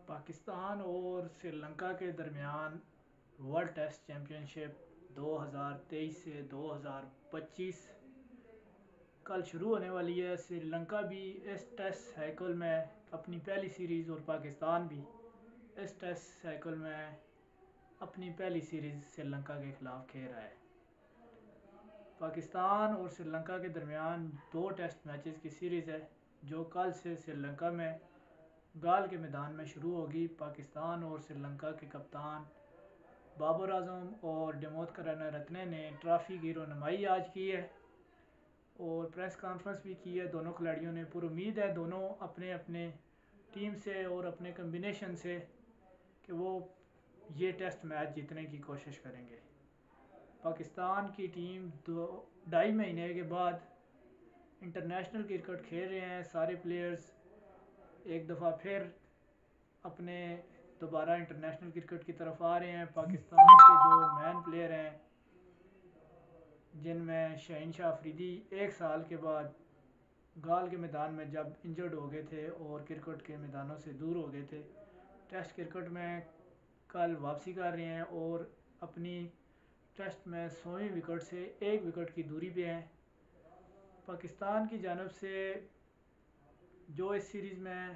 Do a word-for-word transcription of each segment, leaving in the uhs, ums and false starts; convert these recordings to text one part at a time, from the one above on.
پاکستان اور سری لنکا کے درمیان ورلڈ ٹیسٹ چیمپئن شپ دو ہزار تیئیس سے دو ہزار پچیس کل شروع ہونے والی ہے۔ سری لنکا بھی اس ٹیسٹ سائیکل میں اپنی پہلی سیریز اور پاکستان بھی اس ٹیسٹ سائیکل میں اپنی پہلی سیریز سری لنکا کے خلاف کھیل رہا ہے۔ پاکستان اور سری لنکا کے درمیان دو ٹیسٹ میچز کی سیریز ہے جو کل سے سری لنکا میں گال کے میدان میں شروع ہوگی۔ پاکستان اور سری لنکا کے کپتان بابر اعظم اور ڈیموت کرنارتنے نے ٹرافی کی رونمائی آج کی ہے اور پریس کانفرنس بھی کی ہے۔ دونوں کھلاڑیوں نے پر امید ہے دونوں اپنے اپنے ٹیم سے اور اپنے کمبینیشن سے کہ وہ یہ ٹیسٹ میچ جیتنے کی کوشش کریں گے۔ پاکستان کی ٹیم دو ڈھائی مہینے کے بعد انٹرنیشنل کرکٹ کھیل رہے ہیں۔ سارے پلیئرز ایک دفعہ پھر اپنے دوبارہ انٹرنیشنل کرکٹ کی طرف آ رہے ہیں۔ پاکستان کے جو مین پلیئر ہیں جن میں شہین شاہ افریدی ایک سال کے بعد گال کے میدان میں جب انجرڈ ہو گئے تھے اور کرکٹ کے میدانوں سے دور ہو گئے تھے، ٹیسٹ کرکٹ میں کل واپسی کر رہے ہیں اور اپنی ٹیسٹ میں سوویں وکٹ سے ایک وکٹ کی دوری پہ ہیں۔ پاکستان کی جانب سے جو اس سیریز میں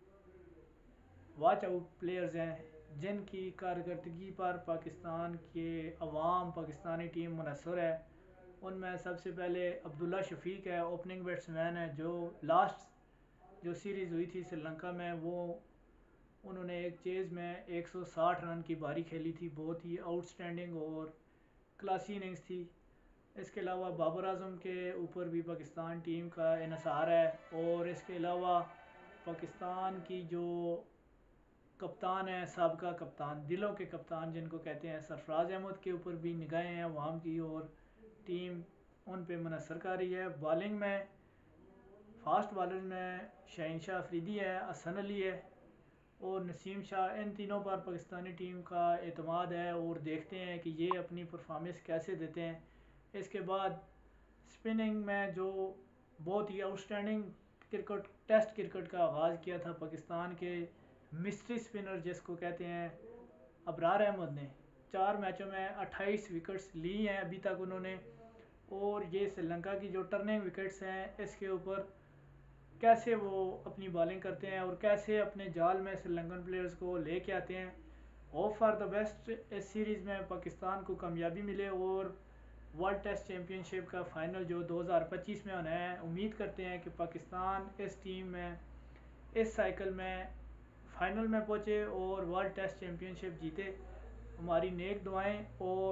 واچ آؤٹ پلیئرز ہیں جن کی کارکردگی پر پاکستان کے عوام پاکستانی ٹیم منحصر ہے، ان میں سب سے پہلے عبداللہ شفیق ہے، اوپننگ بیٹس مین ہے، جو لاسٹ جو سیریز ہوئی تھی سری لنکا میں وہ انہوں نے ایک چیز میں ایک سو ساٹھ رن کی باری کھیلی تھی، بہت ہی آؤٹ سٹینڈنگ اور کلاسی اننگز تھی۔ اس کے علاوہ بابر اعظم کے اوپر بھی پاکستان ٹیم کا انحصار ہے اور اس کے علاوہ پاکستان کی جو کپتان ہیں، سابقہ کپتان، دلوں کے کپتان جن کو کہتے ہیں، سرفراز احمد کے اوپر بھی نگاہیں ہیں عوام کی اور ٹیم ان پہ منحصر کر رہی ہے۔ بالنگ میں فاسٹ بالرز میں شہین شاہ افریدی ہے، حسن علی ہے اور نسیم شاہ، ان تینوں پر پاکستانی ٹیم کا اعتماد ہے اور دیکھتے ہیں کہ یہ اپنی پرفارمنس کیسے دیتے ہیں۔ اس کے بعد سپننگ میں جو بہت ہی outstanding cricket test cricket کا آغاز کیا تھا پاکستان کے مسٹری سپنر جس کو کہتے ہیں ابرار احمد نے، چار میچوں میں اٹھائیس وکٹس لی ہیں ابھی تک انہوں نے، اور یہ سری لنکا کی جو ٹرننگ وکٹس ہیں اس کے اوپر کیسے وہ اپنی بالنگ کرتے ہیں اور کیسے اپنے جال میں سری لنکن پلیئرز کو لے کے آتے ہیں۔ ہوپ فار دا بیسٹ اس سیریز میں پاکستان کو کامیابی ملے اور ورلڈ ٹیسٹ چیمپئن شپ کا فائنل جو دو ہزار پچیس میں ہونا ہے، امید کرتے ہیں کہ پاکستان اس ٹیم میں اس سائیکل میں فائنل میں پہنچے اور ورلڈ ٹیسٹ چیمپئن شپ جیتے۔ ہماری نیک دعائیں اور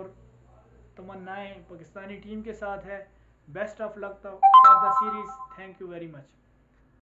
تمنائیں پاکستانی ٹیم کے ساتھ ہے۔ Best of luck for the series. Thank you very much.